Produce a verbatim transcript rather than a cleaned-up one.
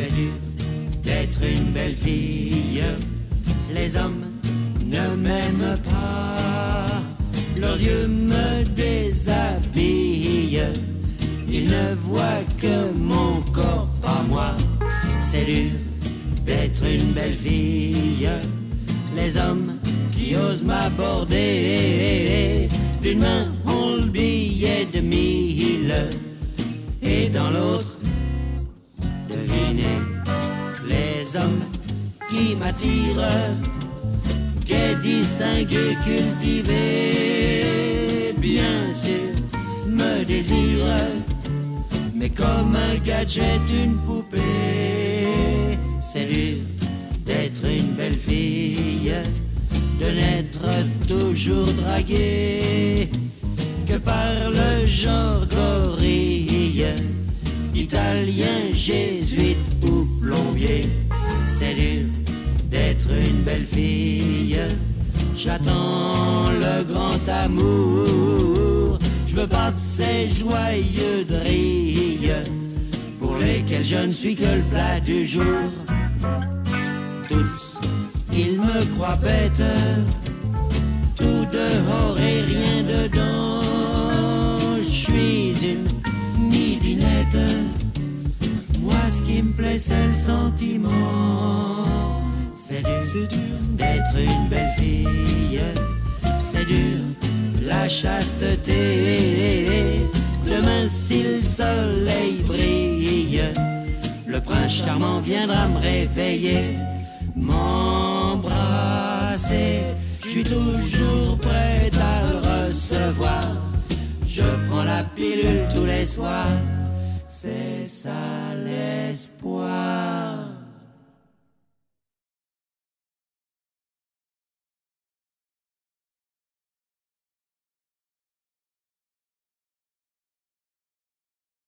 c'est dur d'être une belle fille. Les hommes ne m'aiment pas, leurs yeux me déshabillent. Ils ne voient que mon corps, pas moi. C'est dur d'être une belle fille. Les hommes qui osent m'aborder, d'une main ont le billet de mille, et dans l'autre, devinez, les hommes qui m'attirent, qu'est distingué, cultivé, bien sûr, me désirent, mais comme un gadget, une poupée. C'est dur d'être une belle fille, de n'être toujours draguée que par le genre gorille, italien, jésuite ou plombier. C'est dur d'être une belle fille, j'attends le grand amour. Je veux pas de ces joyeux drilles pour lesquels je ne suis que le plat du jour. Tous, ils me croient bête, tout dehors et rien dedans. Je suis une midinette, moi ce qui me plaît c'est le sentiment. C'est dur, c'est dur d'être une belle fille, c'est dur la chasteté. Demain si le soleil brille, le prince charmant viendra me réveiller, m'embrasser. Je suis toujours prêt à le recevoir, je prends la pilule tous les soirs, c'est ça l'espoir.